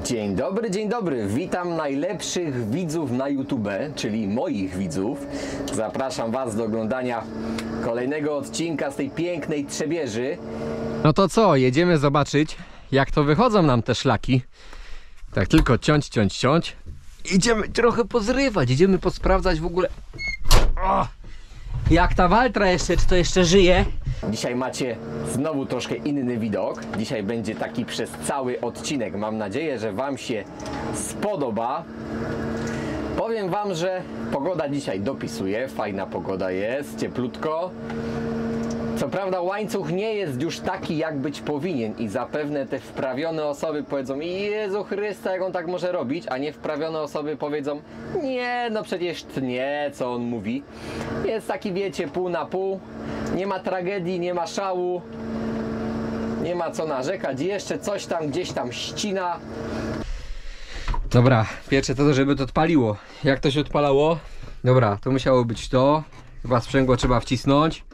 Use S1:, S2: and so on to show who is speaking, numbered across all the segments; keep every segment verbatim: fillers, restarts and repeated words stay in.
S1: Dzień dobry, dzień dobry. Witam najlepszych widzów na YouTube, czyli moich widzów. Zapraszam Was do oglądania kolejnego odcinka z tej pięknej Trzebieży.
S2: No to co, jedziemy zobaczyć, jak to wychodzą nam te szlaki. Tak tylko ciąć, ciąć, ciąć. Idziemy trochę pozrywać, idziemy posprawdzać w ogóle, o, jak ta Waltra jeszcze, czy to jeszcze żyje.
S1: Dzisiaj macie znowu troszkę inny widok. Dzisiaj będzie taki przez cały odcinek. Mam nadzieję, że Wam się spodoba. Powiem Wam, że pogoda dzisiaj dopisuje. Fajna pogoda jest, cieplutko. Co prawda łańcuch nie jest już taki, jak być powinien i zapewne te wprawione osoby powiedzą: Jezu Chrysta, jak on tak może robić, a niewprawione osoby powiedzą: nie, no przecież tnie, co on mówi. Jest taki, wiecie, pół na pół. Nie ma tragedii, nie ma szału, nie ma co narzekać. Jeszcze coś tam gdzieś tam ścina.
S2: Dobra, pierwsze to, żeby to odpaliło. Jak to się odpalało? Dobra, to musiało być to. Chyba sprzęgło trzeba wcisnąć.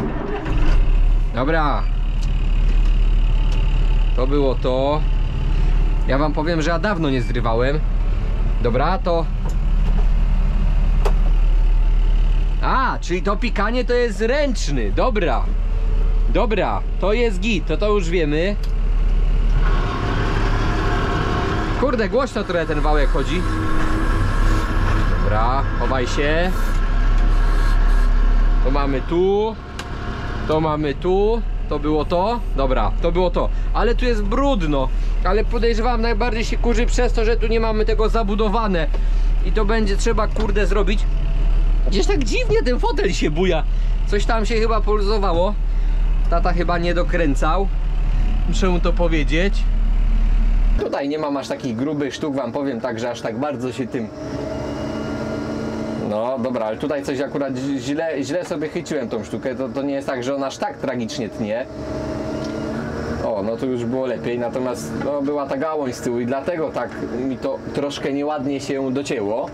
S2: Dobra. To było to. Ja Wam powiem, że ja dawno nie zrywałem. Dobra, to... A, czyli to pikanie to jest ręczny. Dobra. Dobra, to jest git, to to już wiemy. Kurde, głośno trochę ten wałek chodzi. Dobra, chowaj się. To mamy tu. To mamy tu. To było to. Dobra, to było to. Ale tu jest brudno. Ale podejrzewam, najbardziej się kurzy przez to, że tu nie mamy tego zabudowane. I to będzie trzeba, kurde, zrobić. Gdzieś tak dziwnie ten fotel się buja. Coś tam się chyba poluzowało. Tata chyba nie dokręcał. Muszę mu to powiedzieć.
S1: Tutaj nie mam aż takich grubych sztuk, Wam powiem, tak, że aż tak bardzo się tym... No dobra, ale tutaj coś akurat źle, źle sobie chyciłem tą sztukę. To, to nie jest tak, że ona aż tak tragicznie tnie. O, no to już było lepiej, natomiast no, była ta gałąź z tyłu i dlatego tak mi to troszkę nieładnie się docięło.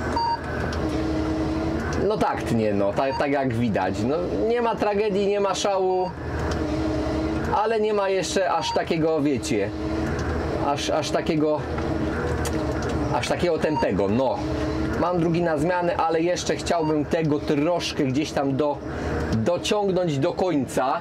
S1: No tak tnie, no, tak, tak jak widać. No, nie ma tragedii, nie ma szału, ale nie ma jeszcze aż takiego, wiecie, aż, aż takiego, aż takiego tępego, no. Mam drugi na zmianę, ale jeszcze chciałbym tego troszkę gdzieś tam do, dociągnąć do końca.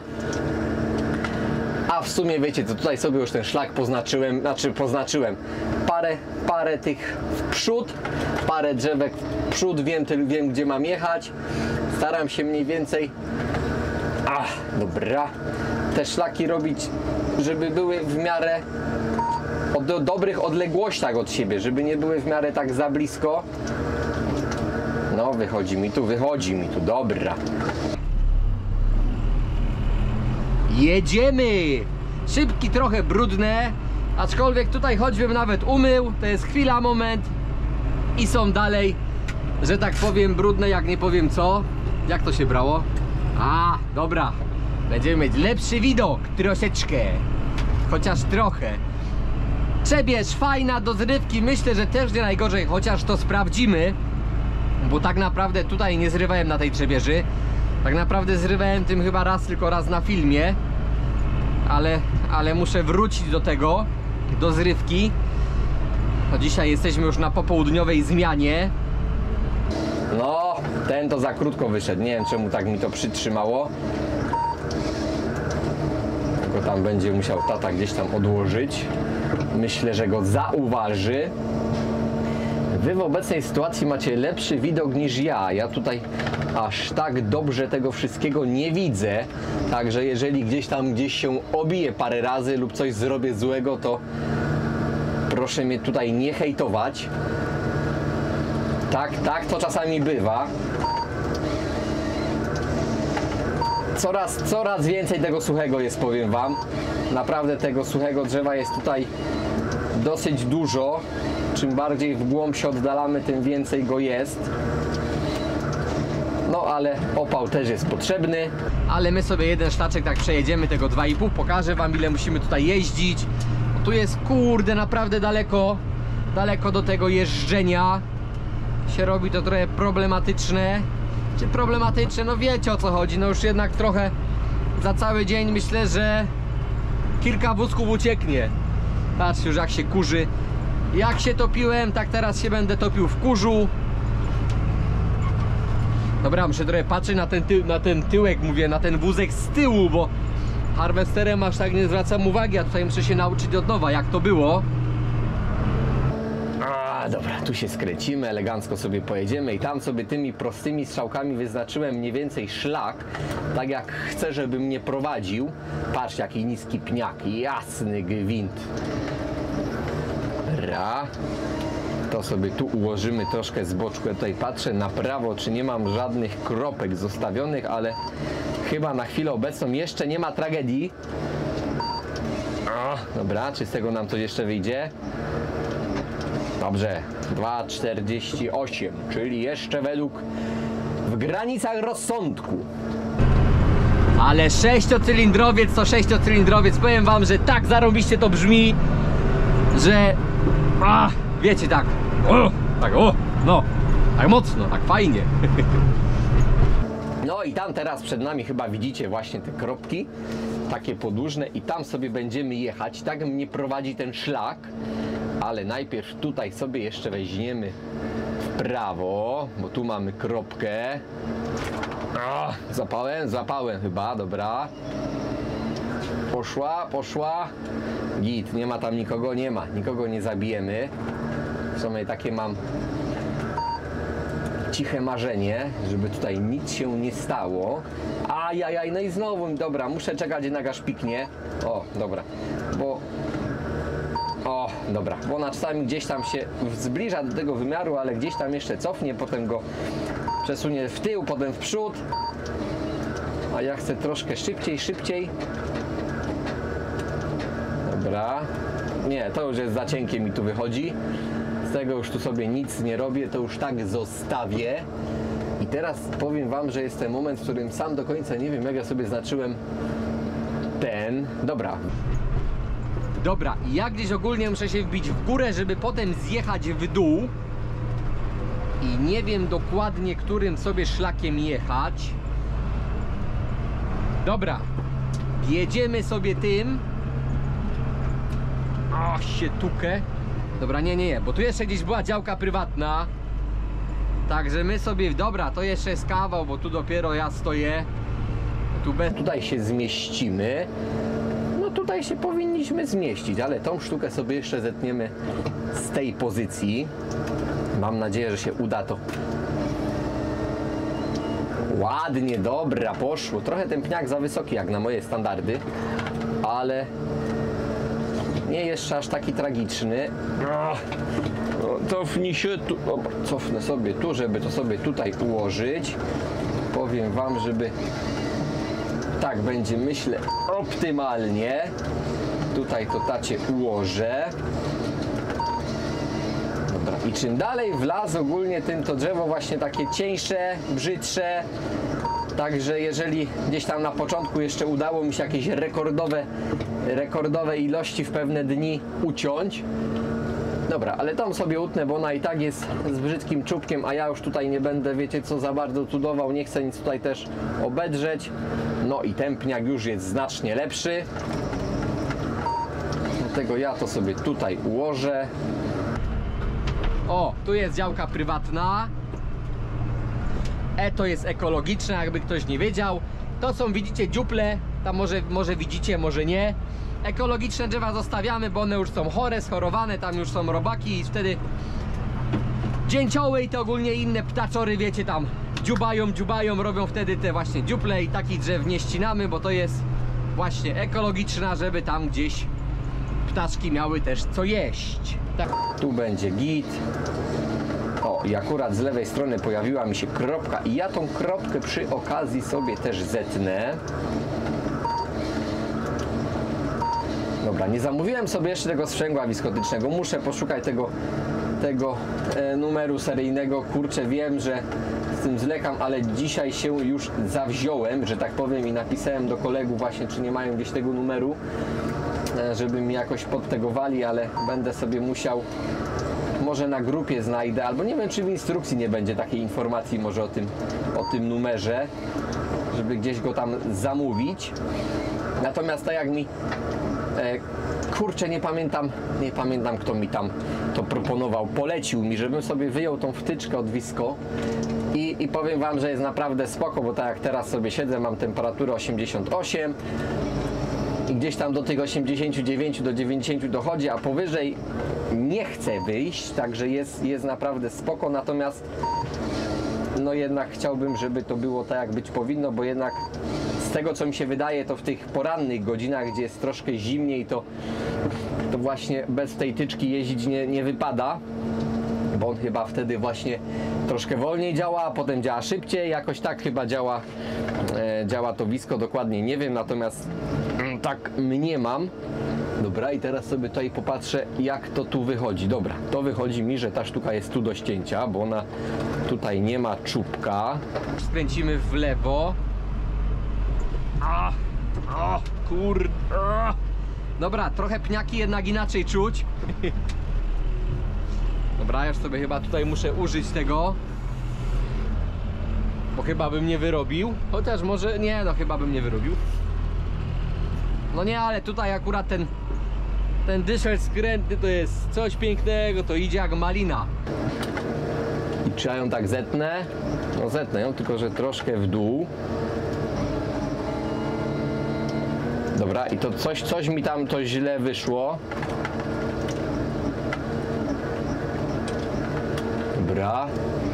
S1: A w sumie wiecie, to tutaj sobie już ten szlak poznaczyłem, znaczy poznaczyłem parę, parę tych w przód, parę drzewek w przód, wiem, wiem gdzie mam jechać. Staram się mniej więcej, ach, dobra, te szlaki robić, żeby były w miarę o do, dobrych odległościach od siebie, żeby nie były w miarę tak za blisko. No, wychodzi mi tu, wychodzi mi tu, dobra.
S2: Jedziemy! Szybki, trochę brudne, aczkolwiek tutaj choćbym nawet umył, to jest chwila, moment i są dalej, że tak powiem, brudne, jak nie powiem co. Jak to się brało? A, dobra. Będziemy mieć lepszy widok, troszeczkę. Chociaż trochę. Trzebież fajna do zrywki, myślę, że też nie najgorzej, chociaż to sprawdzimy. Bo tak naprawdę tutaj nie zrywałem na tej Trzebieży. Tak naprawdę zrywałem tym chyba raz, tylko raz na filmie. Ale, ale muszę wrócić do tego, do zrywki. No dzisiaj jesteśmy już na popołudniowej zmianie.
S1: No, ten to za krótko wyszedł. Nie wiem, czemu tak mi to przytrzymało. Tylko tam będzie musiał tata gdzieś tam odłożyć. Myślę, że go zauważy. Wy w obecnej sytuacji macie lepszy widok niż ja. Ja tutaj aż tak dobrze tego wszystkiego nie widzę. Także jeżeli gdzieś tam gdzieś się obiję parę razy lub coś zrobię złego, to proszę mnie tutaj nie hejtować. Tak, tak, to czasami bywa. Coraz, coraz więcej tego suchego jest, powiem Wam. Naprawdę tego suchego drzewa jest tutaj dosyć dużo. Czym bardziej w głąb się oddalamy, tym więcej go jest. No ale opał też jest potrzebny.
S2: Ale my sobie jeden szlaczek tak przejedziemy, tego dwa i pół. Pokażę Wam, ile musimy tutaj jeździć. Bo tu jest, kurde, naprawdę daleko. Daleko do tego jeżdżenia. Się robi to trochę problematyczne. Czy problematyczne? No wiecie, o co chodzi. No już jednak trochę za cały dzień myślę, że kilka wózków ucieknie. Patrz już jak się kurzy. Jak się topiłem, tak teraz się będę topił w kurzu. Dobra, muszę trochę patrzeć na ten, ty na ten tyłek, mówię, na ten wózek z tyłu, bo harwesterem aż tak nie zwracam uwagi, a tutaj muszę się nauczyć od nowa, jak to było.
S1: A, dobra, tu się skręcimy, elegancko sobie pojedziemy i tam sobie tymi prostymi strzałkami wyznaczyłem mniej więcej szlak, tak jak chcę, żeby mnie prowadził. Patrz, jaki niski pniak, jasny gwint. Ra. To sobie tu ułożymy troszkę z boczku. Ja tutaj patrzę na prawo, czy nie mam żadnych kropek zostawionych, ale chyba na chwilę obecną jeszcze nie ma tragedii. O, dobra, czy z tego nam coś jeszcze wyjdzie? Dobrze, dwa czterdzieści osiem, czyli jeszcze według w granicach rozsądku.
S2: Ale sześciocylindrowiec to sześciocylindrowiec. Powiem wam, że tak zarobiście to brzmi, że a, wiecie, tak o, tak o, no, tak mocno, tak fajnie.
S1: No i tam teraz przed nami chyba widzicie właśnie te kropki, takie podłużne i tam sobie będziemy jechać. Tak mnie prowadzi ten szlak, ale najpierw tutaj sobie jeszcze weźmiemy w prawo, bo tu mamy kropkę. O, zapałem, zapałem chyba, dobra. Poszła, poszła. Git, nie ma tam nikogo, nie ma, nikogo nie zabijemy. W sumie takie mam ciche marzenie, żeby tutaj nic się nie stało. Ajajaj, no i znowu, dobra, muszę czekać jednak aż piknie. O, dobra, bo... O, dobra, bo ona czasami gdzieś tam się zbliża do tego wymiaru, ale gdzieś tam jeszcze cofnie, potem go przesunie w tył, potem w przód. A ja chcę troszkę szybciej, szybciej. Dobra. Nie, to już jest za cienkie, mi tu wychodzi. Z tego już tu sobie nic nie robię, to już tak zostawię. I teraz powiem wam, że jest ten moment, w którym sam do końca nie wiem, jak ja sobie znaczyłem ten. Dobra.
S2: Dobra, i ja gdzieś ogólnie muszę się wbić w górę, żeby potem zjechać w dół. I nie wiem dokładnie, którym sobie szlakiem jechać. Dobra, jedziemy sobie tym. O, się tukę. Dobra, nie, nie, nie, bo tu jeszcze gdzieś była działka prywatna. Także my sobie, dobra, to jeszcze jest kawał, bo tu dopiero ja stoję. Tu bez...
S1: Tutaj się zmieścimy. No tutaj się powinniśmy zmieścić, ale tą sztukę sobie jeszcze zetniemy z tej pozycji. Mam nadzieję, że się uda to. Ładnie, dobra, poszło. Trochę ten pniak za wysoki jak na moje standardy, ale nie jeszcze aż taki tragiczny. No, cofnij się tu. Dobra, cofnę sobie tu, żeby to sobie tutaj ułożyć. Powiem wam, żeby tak będzie, myślę, optymalnie. Tutaj to tacie ułożę. Dobra, i czym dalej w las ogólnie, tym to drzewo właśnie takie cieńsze, brzydsze. Także jeżeli gdzieś tam na początku jeszcze udało mi się jakieś rekordowe, rekordowe ilości w pewne dni uciąć. Dobra, ale tam sobie utnę, bo ona i tak jest z brzydkim czubkiem, a ja już tutaj nie będę, wiecie co, za bardzo cudował, nie chcę nic tutaj też obedrzeć. No i ten pniak już jest znacznie lepszy. Dlatego ja to sobie tutaj ułożę.
S2: O, tu jest działka prywatna. E to jest ekologiczna, jakby ktoś nie wiedział. To są, widzicie, dziuple. Tam może, może widzicie, może nie. Ekologiczne drzewa zostawiamy, bo one już są chore, schorowane. Tam już są robaki i wtedy dzięcioły i te ogólnie inne ptaczory, wiecie, tam dziubają, dziubają, robią wtedy te właśnie dziuple i takich drzew nie ścinamy, bo to jest właśnie ekologiczna, żeby tam gdzieś ptaszki miały też co jeść. Tak.
S1: Tu będzie git. O, i akurat z lewej strony pojawiła mi się kropka i ja tą kropkę przy okazji sobie też zetnę. Dobra, nie zamówiłem sobie jeszcze tego sprzęgła wiskotycznego. Muszę poszukać tego, tego e, numeru seryjnego. Kurczę, wiem, że z tym zlekam, ale dzisiaj się już zawziąłem, że tak powiem, i napisałem do kolegów właśnie, czy nie mają gdzieś tego numeru, e, żeby mi jakoś podtegowali, ale będę sobie musiał, może na grupie znajdę, albo nie wiem, czy w instrukcji nie będzie takiej informacji może o tym, o tym numerze, żeby gdzieś go tam zamówić. Natomiast tak jak mi e, kurczę, nie pamiętam, nie pamiętam kto mi tam to proponował, polecił mi, żebym sobie wyjął tą wtyczkę od Visco i, i powiem wam, że jest naprawdę spoko, bo tak jak teraz sobie siedzę, mam temperaturę osiemdziesiąt osiem i gdzieś tam do tych osiemdziesięciu dziewięciu do dziewięćdziesięciu dochodzi, a powyżej nie chcę wyjść, także jest, jest naprawdę spoko, natomiast no jednak chciałbym, żeby to było tak jak być powinno, bo jednak z tego co mi się wydaje, to w tych porannych godzinach, gdzie jest troszkę zimniej, to, to właśnie bez tej tyczki jeździć nie, nie wypada, bo on chyba wtedy właśnie troszkę wolniej działa, a potem działa szybciej, jakoś tak chyba działa, e, działa to Visco, dokładnie nie wiem, natomiast mm, tak mniemam. Dobra, i teraz sobie tutaj popatrzę, jak to tu wychodzi. Dobra, to wychodzi mi, że ta sztuka jest tu do ścięcia, bo ona tutaj nie ma czubka.
S2: Skręcimy w lewo. A, a, kur... A. Dobra, trochę pniaki jednak inaczej czuć. Dobra, już sobie chyba tutaj muszę użyć tego, bo chyba bym nie wyrobił. Chociaż może... nie, no chyba bym nie wyrobił. No nie, ale tutaj akurat ten ten dyszel skrętny to jest coś pięknego, to idzie jak malina.
S1: I czy ja ją tak zetnę? No zetnę ją, tylko że troszkę w dół. Dobra, i to coś, coś mi tam to źle wyszło. Dobra.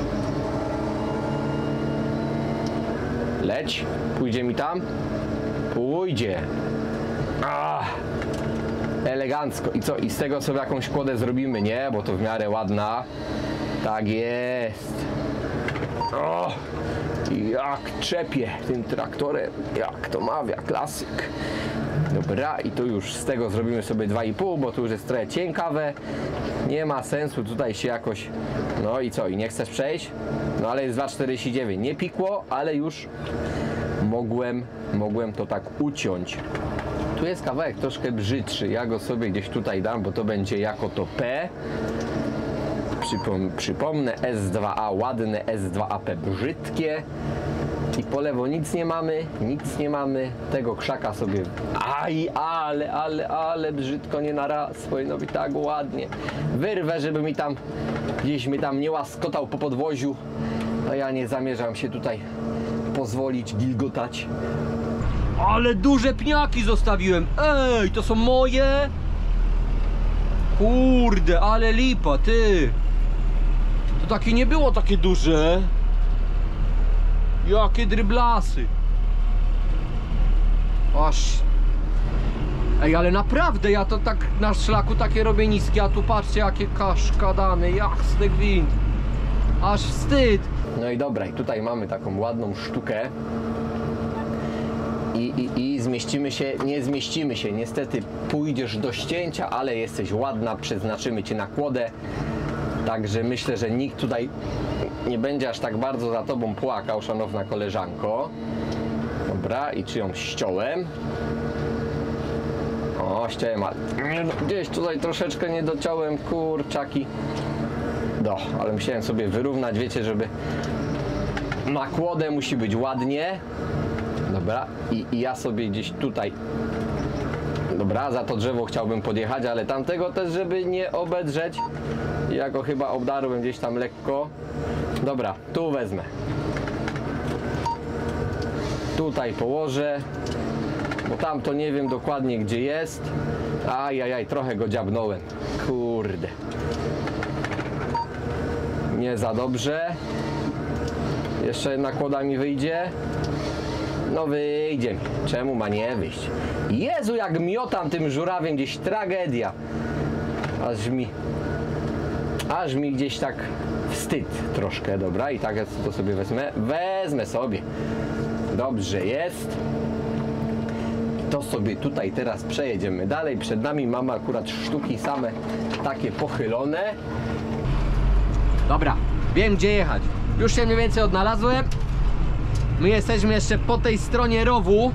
S1: Leć, pójdzie mi tam? Pójdzie. Ah. Elegancko. I co? I z tego sobie jakąś kłodę zrobimy, nie? Bo to w miarę ładna. Tak jest. O! Jak trzepie tym traktorem. Jak to mawia, klasyk. Dobra, i tu już z tego zrobimy sobie dwa i pół, bo tu już jest trochę cienkawe. Nie ma sensu tutaj się jakoś... No i co? I nie chcesz przejść? No ale jest dwa czterdzieści dziewięć. Nie pikło, ale już mogłem, mogłem to tak uciąć. Tu jest kawałek troszkę brzydszy, ja go sobie gdzieś tutaj dam, bo to będzie jako to P. Przypom przypomnę, S dwa A ładne, S dwa A P brzydkie. I po lewo nic nie mamy, nic nie mamy. Tego krzaka sobie... Aj, ale, ale, ale brzydko, nie na raz. Powinno być tak ładnie. Wyrwę, żeby mi tam, gdzieś mi tam nie łaskotał po podwoziu. A ja nie zamierzam się tutaj pozwolić gilgotać.
S2: Ale duże pniaki zostawiłem. Ej, to są moje? Kurde, ale lipa, ty. To takie nie było takie duże. Jakie dryblasy. Aż. Ej, ale naprawdę ja to tak na szlaku takie robię niskie, a tu patrzcie jakie kaszkadany, jasny gwint. Aż wstyd.
S1: No i dobra, i tutaj mamy taką ładną sztukę. I, i, I zmieścimy się, nie zmieścimy się, niestety pójdziesz do ścięcia, ale jesteś ładna, przeznaczymy Cię na kłodę. Także myślę, że nikt tutaj nie będzie aż tak bardzo za Tobą płakał, szanowna koleżanko. Dobra, i czy ją ściąłem? O, ściąłem, ale gdzieś tutaj troszeczkę nie dociąłem, kurczaki. No, ale musiałem sobie wyrównać, wiecie, żeby na kłodę musi być ładnie. Dobra, i, i ja sobie gdzieś tutaj, dobra, za to drzewo chciałbym podjechać, ale tamtego też, żeby nie obedrzeć. Ja go chyba obdarłem gdzieś tam lekko. Dobra, tu wezmę. Tutaj położę, bo tam to nie wiem dokładnie gdzie jest. Ajajaj, trochę go dziabnąłem. Kurde. Nie za dobrze. Jeszcze jedna kłoda mi wyjdzie. No wyjdzie mi. Czemu ma nie wyjść? Jezu, jak miotam tym żurawiem, gdzieś tragedia. Aż mi... Aż mi gdzieś tak wstyd troszkę, dobra? I tak to sobie wezmę. Wezmę sobie. Dobrze jest. To sobie tutaj teraz przejedziemy dalej. Przed nami mamy akurat sztuki same takie pochylone.
S2: Dobra, wiem gdzie jechać. Już się mniej więcej odnalazłem. My jesteśmy jeszcze po tej stronie rowu.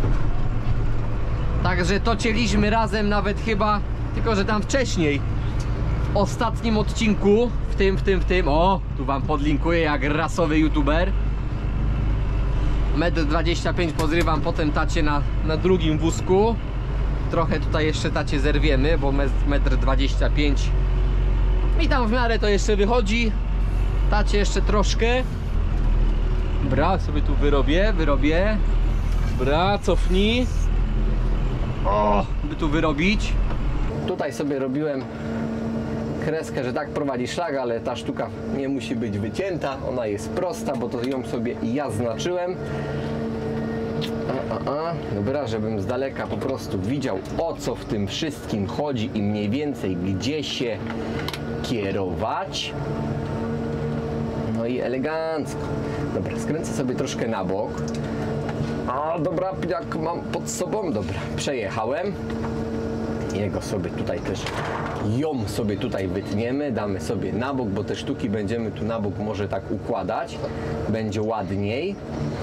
S2: Także to cieliśmy razem nawet chyba, tylko że tam wcześniej, w ostatnim odcinku, w tym, w tym, w tym, o, tu wam podlinkuję jak rasowy youtuber. metr dwadzieścia pięć pozrywam potem tacie na, na drugim wózku. trochę tutaj jeszcze tacie zerwiemy, bo metr dwadzieścia pięć i tam w miarę to jeszcze wychodzi. Tacie jeszcze troszkę. Dobra, sobie tu wyrobię, wyrobię. Dobra, cofnij. O, by tu wyrobić.
S1: Tutaj sobie robiłem kreskę, że tak prowadzi szlak, ale ta sztuka nie musi być wycięta, ona jest prosta, bo to ją sobie ja znaczyłem. A, a, a. Dobra, żebym z daleka po prostu widział, o co w tym wszystkim chodzi i mniej więcej gdzie się kierować. No i elegancko. Dobra, skręcę sobie troszkę na bok. A dobra, jak mam pod sobą, dobra, przejechałem. Jego sobie tutaj też, ją sobie tutaj wytniemy, damy sobie na bok, bo te sztuki będziemy tu na bok może tak układać. Będzie ładniej.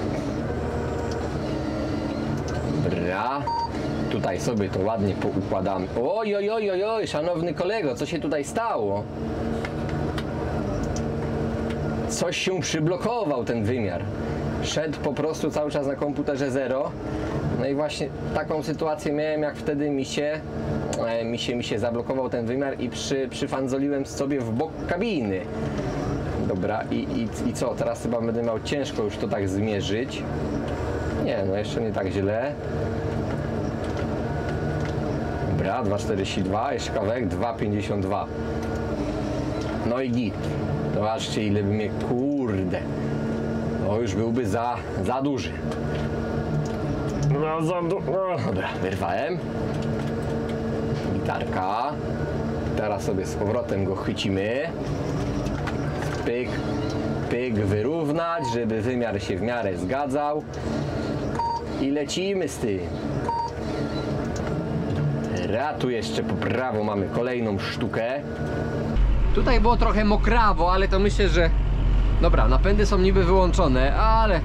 S1: Dobra. Tutaj sobie to ładnie poukładamy. Oj, oj, oj, oj, oj, szanowny kolego, co się tutaj stało? Coś się przyblokował ten wymiar. Szedł po prostu cały czas na komputerze zero. No i właśnie taką sytuację miałem, jak wtedy mi się e, mi się, mi się zablokował ten wymiar i przy, przyfandzoliłem sobie w bok kabiny. Dobra, i, i, i co? Teraz chyba będę miał ciężko już to tak zmierzyć. Nie, no jeszcze nie tak źle. Dobra, dwa czterdzieści dwa, jeszcze kawałek, dwa pięćdziesiąt dwa. No i git. Zobaczcie, ile by mnie, kurde. No już byłby za, za duży. No, za du no. Dobra, wyrwałem. Gitarka. Teraz sobie z powrotem go chwycimy. Pyk, pyk, wyrównać, żeby wymiar się w miarę zgadzał. I lecimy z tym. Ra, tu jeszcze po prawo mamy kolejną sztukę.
S2: Tutaj było trochę mokrawo, ale to myślę, że... Dobra, napędy są niby wyłączone, ale...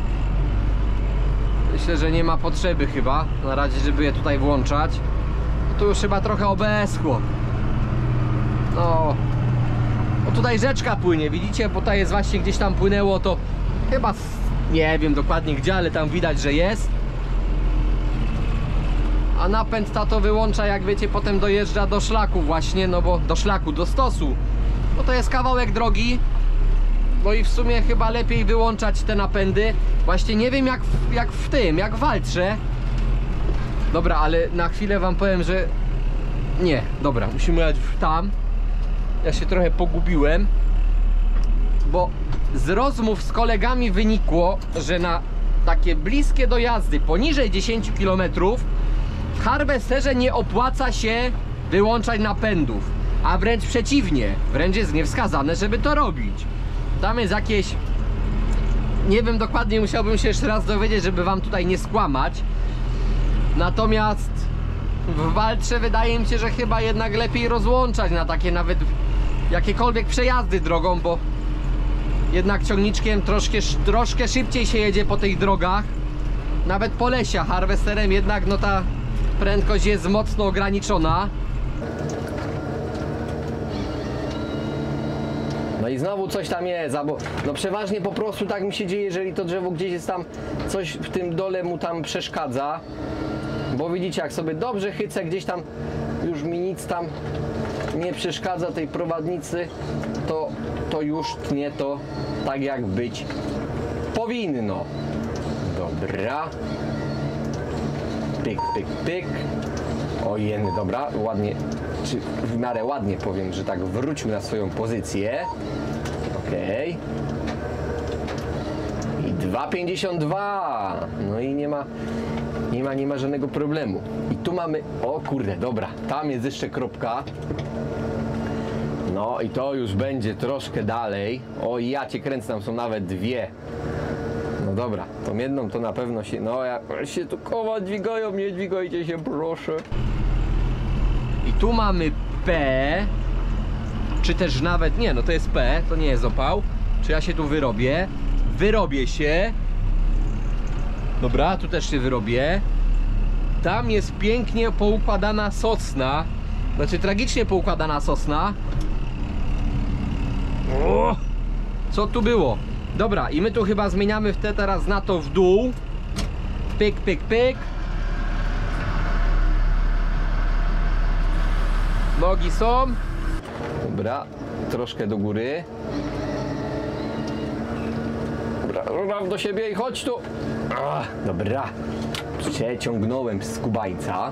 S2: Myślę, że nie ma potrzeby chyba na razie, żeby je tutaj włączać. Tu już chyba trochę obeschło. No... O, tutaj rzeczka płynie, widzicie? Bo tutaj jest właśnie gdzieś tam płynęło to... Chyba... Nie wiem dokładnie gdzie, ale tam widać, że jest. A napęd ta to wyłącza, jak wiecie, potem dojeżdża do szlaku właśnie, no bo do szlaku, do stosu. No to jest kawałek drogi. No i w sumie chyba lepiej wyłączać te napędy. Właśnie nie wiem jak w, jak w tym, jak w Valtrze. Dobra, ale na chwilę wam powiem, że... Nie, dobra, musimy jechać tam. Ja się trochę pogubiłem. Bo z rozmów z kolegami wynikło, że na takie bliskie dojazdy poniżej dziesięć kilometrów w harvesterze nie opłaca się wyłączać napędów, a wręcz przeciwnie, wręcz jest niewskazane, żeby to robić. Tam jest jakieś, nie wiem dokładnie, musiałbym się jeszcze raz dowiedzieć, żeby wam tutaj nie skłamać. Natomiast w Valtrze wydaje mi się, że chyba jednak lepiej rozłączać na takie nawet jakiekolwiek przejazdy drogą, bo jednak ciągniczkiem troszkę, troszkę szybciej się jedzie po tych drogach. Nawet po lesie, harvesterem jednak no ta prędkość jest mocno ograniczona.
S1: No i znowu coś tam jest, albo no przeważnie po prostu tak mi się dzieje, jeżeli to drzewo gdzieś jest tam, coś w tym dole mu tam przeszkadza. Bo widzicie, jak sobie dobrze chycę, gdzieś tam już mi nic tam nie przeszkadza tej prowadnicy, to, to już tnie to tak jak być powinno. Dobra. Pyk, pyk, pyk. O jeny, dobra, ładnie, czy w miarę ładnie powiem, że tak wróćmy na swoją pozycję. Okej. Okay. I dwa pięćdziesiąt dwa. No i nie ma, nie ma, nie ma żadnego problemu. I tu mamy, o kurde, dobra, tam jest jeszcze kropka. No i to już będzie troszkę dalej. O, ja cię kręcę, tam są nawet dwie. No dobra, tą jedną to na pewno się... No jak się tu koła dźwigają, nie dźwigajcie się proszę.
S2: I tu mamy P. Czy też nawet... Nie, no to jest P, to nie jest opał. Czy ja się tu wyrobię? Wyrobię się. Dobra, tu też się wyrobię. Tam jest pięknie poukładana sosna. Znaczy tragicznie poukładana sosna. O! Co tu było? Dobra, i my tu chyba zmieniamy w te teraz na to w dół. Pyk, pyk, pyk. Nogi są.
S1: Dobra, troszkę do góry. Dobra, rów do siebie i chodź tu. Ach, dobra, przeciągnąłem skubańca.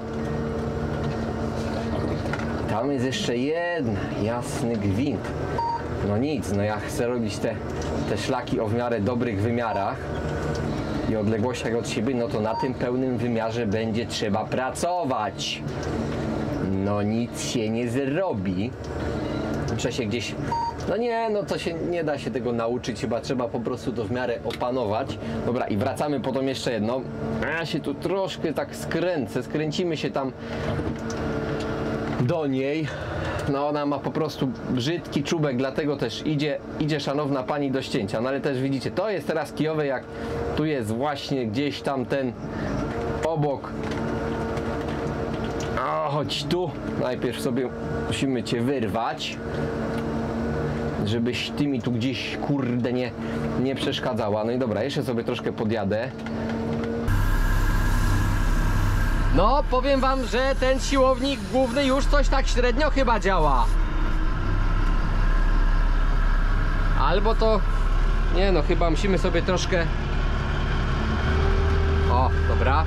S1: Tam jest jeszcze jedna, jasny gwint. No nic, no ja chcę robić te, te szlaki o w miarę dobrych wymiarach i odległościach od siebie, no to na tym pełnym wymiarze będzie trzeba pracować. No nic się nie zrobi. Muszę się gdzieś... No nie, no to się nie da się tego nauczyć, chyba trzeba po prostu to w miarę opanować. Dobra, i wracamy potem jeszcze jedno. Ja się tu troszkę tak skręcę, skręcimy się tam do niej. No ona ma po prostu brzydki czubek, dlatego też idzie, idzie szanowna pani do ścięcia. No ale też widzicie, to jest teraz kijowe, jak tu jest właśnie gdzieś tam ten obok. O, chodź tu. Najpierw sobie musimy cię wyrwać, żebyś ty mi tu gdzieś, kurde, nie, nie przeszkadzała. No i dobra, jeszcze sobie troszkę podjadę.
S2: No, powiem wam, że ten siłownik główny już coś tak średnio chyba działa. Albo to... Nie no, chyba musimy sobie troszkę... O, dobra.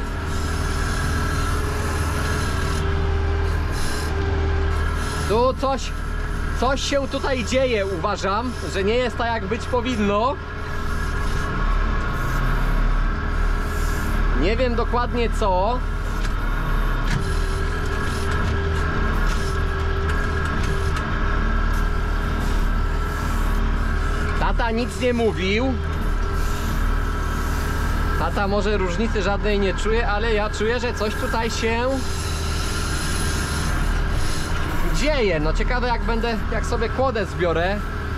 S2: Tu coś... Coś się tutaj dzieje, uważam, że nie jest tak jak być powinno. Nie wiem dokładnie co. Tata nic nie mówił. Tata może różnicy żadnej nie czuje, ale ja czuję, że coś tutaj się dzieje. No ciekawe, jak będę, jak sobie kłodę zbiorę,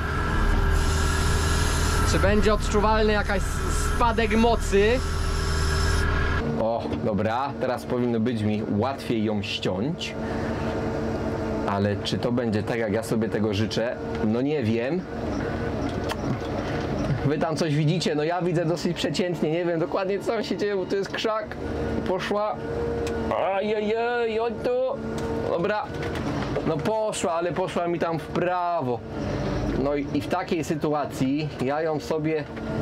S2: czy będzie odczuwalny jakaś spadek mocy.
S1: O, dobra, teraz powinno być mi łatwiej ją ściąć. Ale czy to będzie tak, jak ja sobie tego życzę? No nie wiem. Wy tam coś widzicie, no ja widzę dosyć przeciętnie, nie wiem dokładnie co się dzieje, bo to jest krzak. Poszła. Ajajaj, chodź tu. Dobra. No poszła, ale poszła mi tam w prawo. No i, i w takiej sytuacji ja ją sobie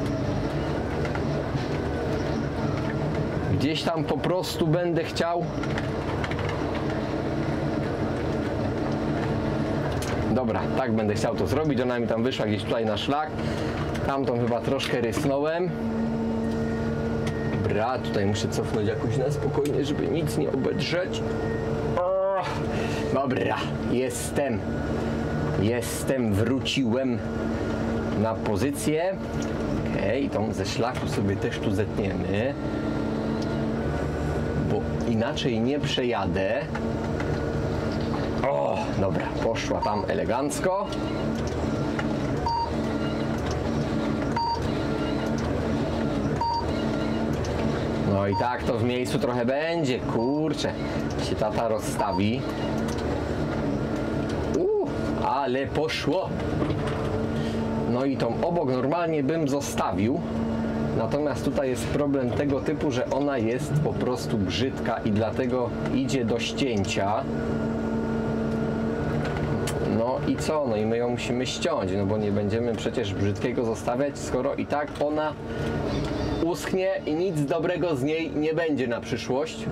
S1: gdzieś tam po prostu będę chciał. Dobra, tak będę chciał to zrobić. Ona mi tam wyszła gdzieś tutaj na szlak. Tamtą chyba troszkę rysnąłem. Dobra, tutaj muszę cofnąć jakoś na spokojnie, żeby nic nie obedrzeć. O, dobra, jestem. Jestem, wróciłem na pozycję. Okej, okay, tą ze szlaku sobie też tu zetniemy, bo inaczej nie przejadę. O, dobra, poszła tam elegancko. No i tak to w miejscu trochę będzie, kurczę, się tata rozstawi. Uuu, ale poszło. No i tą obok normalnie bym zostawił. Natomiast tutaj jest problem tego typu, że ona jest po prostu brzydka i dlatego idzie do ścięcia. No i co? No i my ją musimy ściąć, no bo nie będziemy przecież brzydkiego zostawiać, skoro i tak ona uschnie i nic dobrego z niej nie będzie na przyszłość.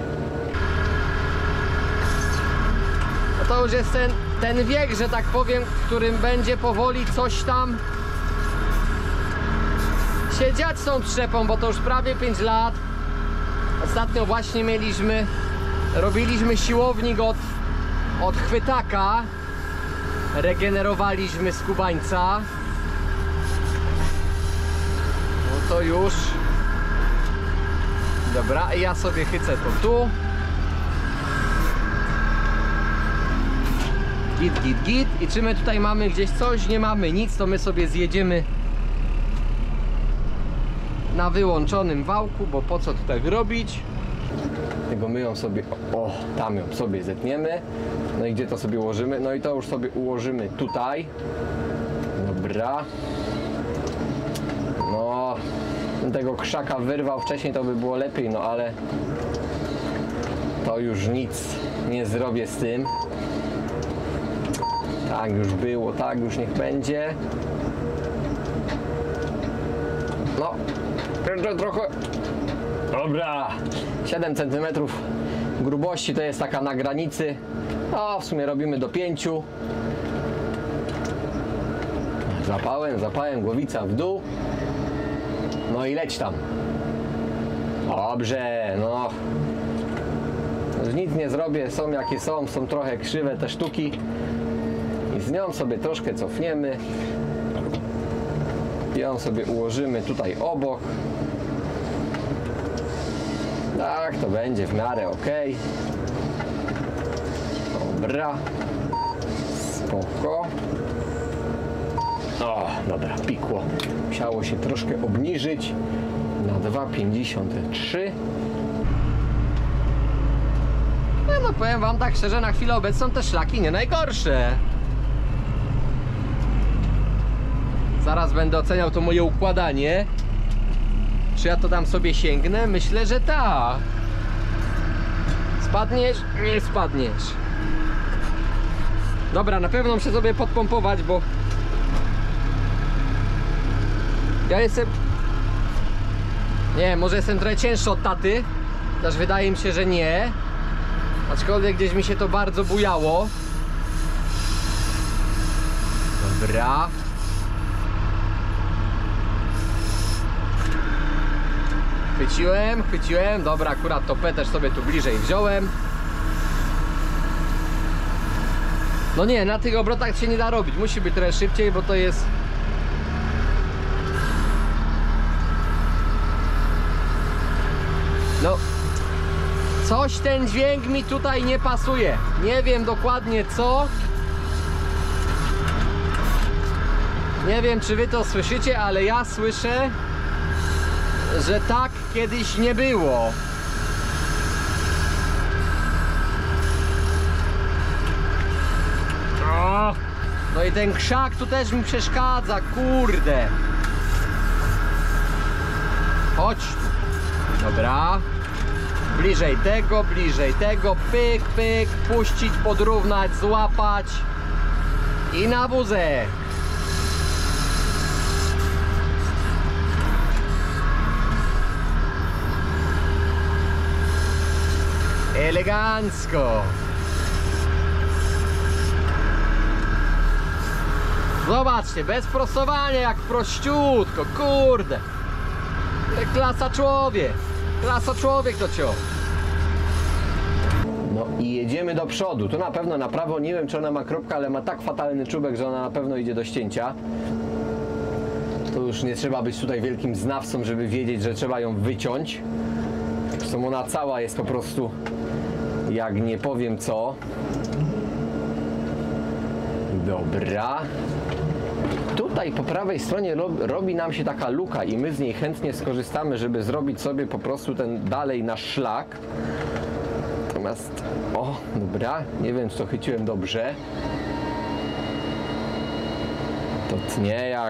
S2: No to już jest ten, ten wiek, że tak powiem, w którym będzie powoli coś tam się dziać z tą trzepą, bo to już prawie pięć lat. Ostatnio właśnie mieliśmy, robiliśmy siłownik od, od chwytaka, regenerowaliśmy skubańca. No to już. Dobra, ja sobie chycę to tu. Git, git, git. I czy my tutaj mamy gdzieś coś? Nie mamy nic, to my sobie zjedziemy na wyłączonym wałku, bo po co tutaj robić?
S1: Tego my ją sobie, o, tam ją sobie zetniemy. No i gdzie to sobie ułożymy? No i to już sobie ułożymy tutaj. Dobra. No, tego krzaka wyrwał wcześniej, to by było lepiej, no ale to już nic nie zrobię z tym. Tak już było, tak już niech będzie. No, jeszcze trochę. Dobra. siedem centymetrów grubości to jest taka na granicy. No, w sumie robimy do pięciu. Zapałem, zapałem, głowica w dół. No i leć tam. Dobrze, no. Już nic nie zrobię, są jakie są, są trochę krzywe te sztuki. I z nią sobie troszkę cofniemy. I ją sobie ułożymy tutaj obok. Tak, to będzie w miarę ok. Dobra. Spoko. O, dobra, pikło. Musiało się troszkę obniżyć na dwa pięćdziesiąt trzy.
S2: No, no powiem wam tak szczerze, na chwilę obecną te szlaki nie najgorsze. Zaraz będę oceniał to moje układanie. Czy ja to tam sobie sięgnę? Myślę, że tak. Spadniesz? Nie spadniesz. Dobra, na pewno muszę sobie podpompować, bo ja jestem... Nie, może jestem trochę cięższy od taty. Też wydaje mi się, że nie. Aczkolwiek gdzieś mi się to bardzo bujało. Dobra. Chwyciłem, chwyciłem. Dobra, akurat topę też sobie tu bliżej wziąłem. No nie, na tych obrotach się nie da robić. Musi być trochę szybciej, bo to jest... No, coś ten dźwięk mi tutaj nie pasuje. Nie wiem dokładnie co. Nie wiem, czy wy to słyszycie, ale ja słyszę, że tak kiedyś nie było. O, no i ten krzak tu też mi przeszkadza, kurde. Chodź tu. Dobra. Bliżej tego, bliżej tego. Pyk, pyk. Puścić, podrównać, złapać. I na wózek. Elegancko. Zobaczcie, bez prostowania, jak prościutko, kurde. Klasa człowiek. Klasa człowiek to cio.
S1: No i jedziemy do przodu. Tu na pewno na prawo, nie wiem czy ona ma kropkę, ale ma tak fatalny czubek, że ona na pewno idzie do ścięcia. To już nie trzeba być tutaj wielkim znawcą, żeby wiedzieć, że trzeba ją wyciąć. Zresztą ona cała jest po prostu, jak nie powiem co. Dobra. Tutaj po prawej stronie robi nam się taka luka i my z niej chętnie skorzystamy, żeby zrobić sobie po prostu ten dalej nasz szlak. Natomiast, o, dobra, nie wiem czy to chyciłem dobrze. To tnie jak...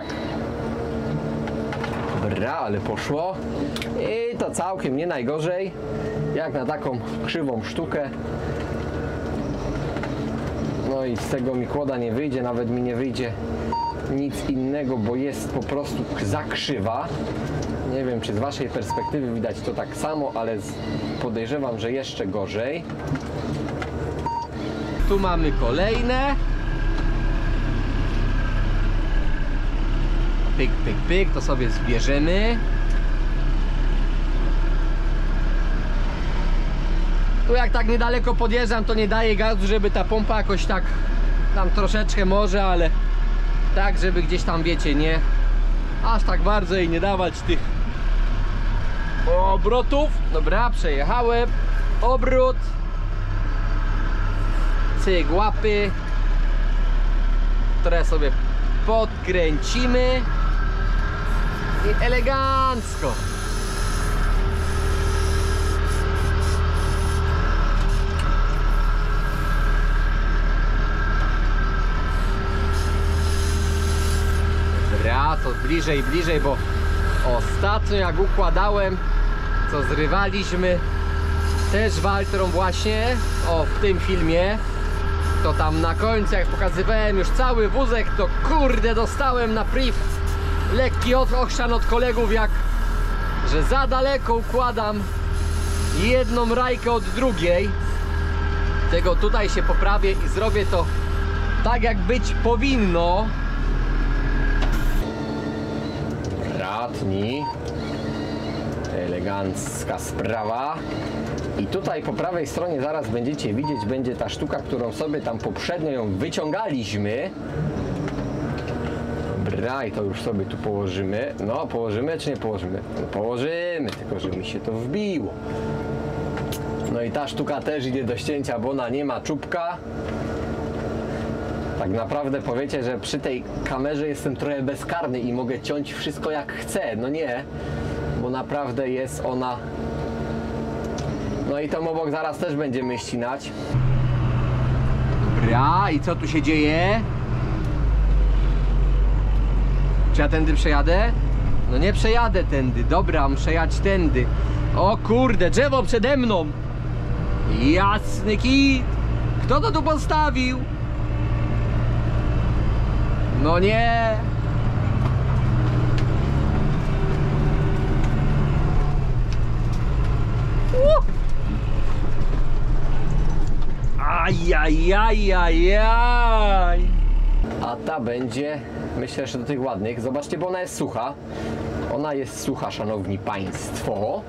S1: Dobra, ale poszło. I to całkiem nie najgorzej, jak na taką krzywą sztukę. No i z tego mi kłoda nie wyjdzie, nawet mi nie wyjdzie nic innego, bo jest po prostu za krzywa. Nie wiem, czy z waszej perspektywy widać to tak samo, ale podejrzewam, że jeszcze gorzej.
S2: Tu mamy kolejne. Pyk, pyk, pyk, to sobie zbierzemy. Tu jak tak niedaleko podjeżdżam, to nie daję gazu, żeby ta pompa jakoś tak tam troszeczkę może, ale tak, żeby gdzieś tam, wiecie, nie aż tak bardzo jej nie dawać tych obrotów. Dobra, przejechałem. Obrót. Cyk, łapy. Które sobie podkręcimy. I elegancko. Dobra, to bliżej, bliżej, bo ostatnio jak układałem, co zrywaliśmy też Waltrą właśnie, o, w tym filmie, to tam na końcu, jak pokazywałem już cały wózek, to kurde dostałem na priv lekki ochrzan od kolegów, jak że za daleko układam jedną rajkę od drugiej. Tego tutaj się poprawię i zrobię to tak, jak być powinno.
S1: Ratni. Elegancka sprawa. I tutaj po prawej stronie zaraz będziecie widzieć, będzie ta sztuka, którą sobie tam poprzednio ją wyciągaliśmy. Dobra, i to już sobie tu położymy. No, położymy czy nie położymy? No, położymy, tylko że mi się to wbiło. No i ta sztuka też idzie do ścięcia, bo ona nie ma czubka. Tak naprawdę powiecie, że przy tej kamerze jestem trochę bezkarny i mogę ciąć wszystko jak chcę. No nie, bo naprawdę jest ona... No i tą obok zaraz też będziemy ścinać.
S2: Dobra, i co tu się dzieje? Czy ja tędy przejadę? No nie przejadę tędy, dobra, muszę jechać tędy. O kurde, drzewo przede mną! Jasny kit! Kto to tu postawił? No nie! Uh! Ajajajajaj!
S1: A ta będzie, myślę, że do tych ładnych. Zobaczcie, bo ona jest sucha. Ona jest sucha, szanowni państwo.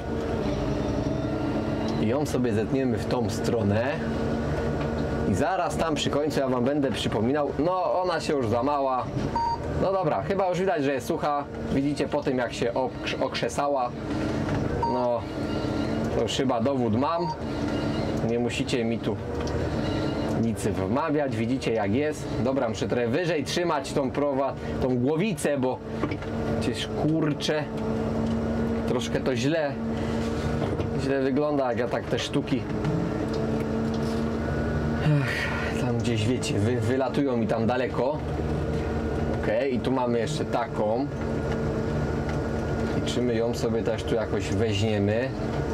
S1: I ją sobie zetniemy w tą stronę. I zaraz tam przy końcu ja wam będę przypominał. No, ona się już zamała. No dobra, chyba już widać, że jest sucha. Widzicie po tym, jak się okrzesała. No, to już chyba dowód mam. Nie musicie mi tu nic wmawiać, widzicie jak jest. Dobra, muszę trochę wyżej trzymać tą prowa, tą głowicę, bo przecież kurczę, troszkę to źle źle wygląda, jak ja tak te sztuki Ech, tam gdzieś wiecie, wy, wylatują mi tam daleko. Ok, i tu mamy jeszcze taką i czy my ją sobie też tu jakoś weźmiemy.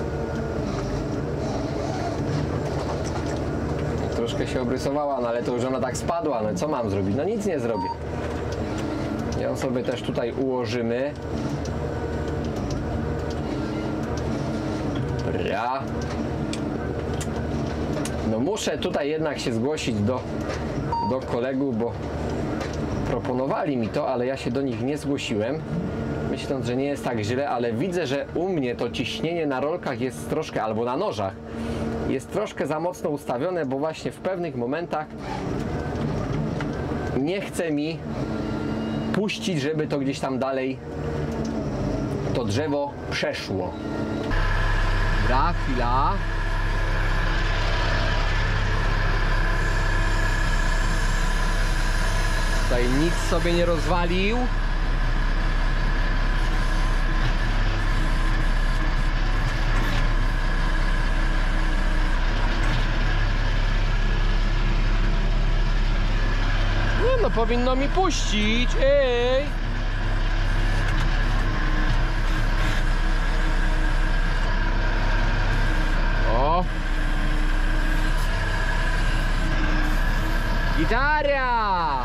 S1: Troszkę się obrysowała, no ale to już ona tak spadła, no co mam zrobić? No nic nie zrobię. Ją sobie też tutaj ułożymy. Dobra. No muszę tutaj jednak się zgłosić do, do kolegów, bo proponowali mi to, ale ja się do nich nie zgłosiłem. Myśląc, że nie jest tak źle, ale widzę, że u mnie to ciśnienie na rolkach jest troszkę, albo na nożach, jest troszkę za mocno ustawione, bo właśnie w pewnych momentach nie chce mi puścić, żeby to gdzieś tam dalej to drzewo przeszło.
S2: Dobra, chwila. Tutaj nic sobie nie rozwalił. No powinno mi puścić, ej! O! Gitara!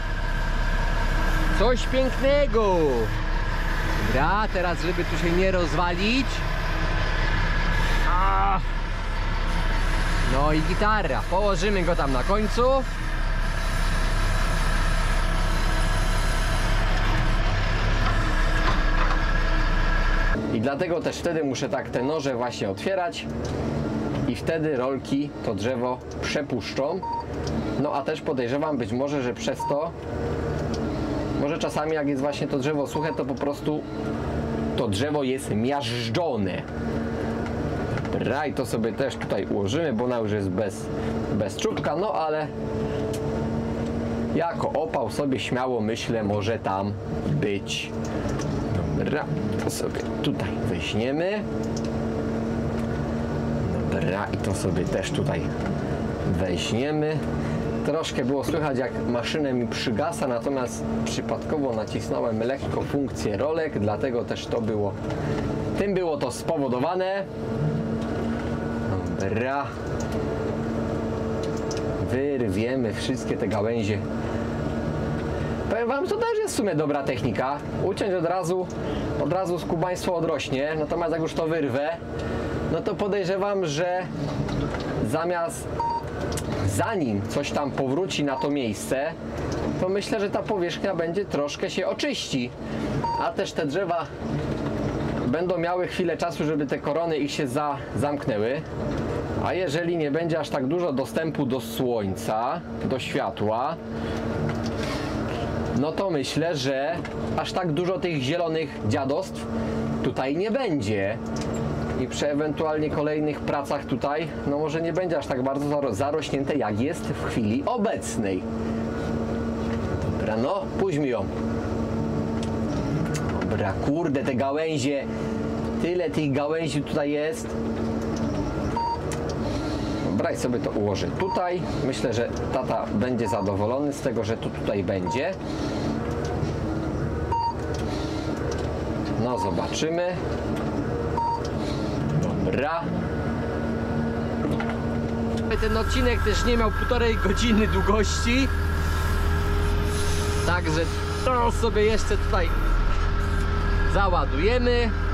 S2: Coś pięknego! Dobra, teraz żeby tu się nie rozwalić. A! No i gitara, położymy go tam na końcu.
S1: I dlatego też wtedy muszę tak te noże właśnie otwierać i wtedy rolki to drzewo przepuszczą. No a też podejrzewam być może, że przez to, może czasami jak jest właśnie to drzewo suche, to po prostu to drzewo jest miażdżone. Dobra, i to sobie też tutaj ułożymy, bo ona już jest bez, bez czubka, no ale jako opał sobie śmiało myślę może tam być. Dobra, to sobie tutaj weźmiemy. Dobra, i to sobie też tutaj weźmiemy. Troszkę było słychać, jak maszynę mi przygasa, natomiast przypadkowo nacisnąłem lekko funkcję rolek, dlatego też to było, tym było to spowodowane. Dobra. Wyrwiemy wszystkie te gałęzie. Powiem wam, to też jest w sumie dobra technika. Uciąć od razu, od razu skubaństwo odrośnie. Natomiast jak już to wyrwę, no to podejrzewam, że zamiast zanim coś tam powróci na to miejsce, to myślę, że ta powierzchnia będzie troszkę się oczyści. A też te drzewa będą miały chwilę czasu, żeby te korony ich się za, zamknęły. A jeżeli nie będzie aż tak dużo dostępu do słońca, do światła, no to myślę, że aż tak dużo tych zielonych dziadostw tutaj nie będzie. I przy ewentualnie kolejnych pracach tutaj, no może nie będzie aż tak bardzo zaro zarośnięte, jak jest w chwili obecnej. Dobra, no, puśćmy ją. Dobra, kurde, te gałęzie, tyle tych gałęzi tutaj jest. Dobra, i sobie to ułożę tutaj. Myślę, że tata będzie zadowolony z tego, że to tutaj będzie. No, zobaczymy. Dobra.
S2: Ten odcinek też nie miał półtorej godziny długości. Także to sobie jeszcze tutaj załadujemy.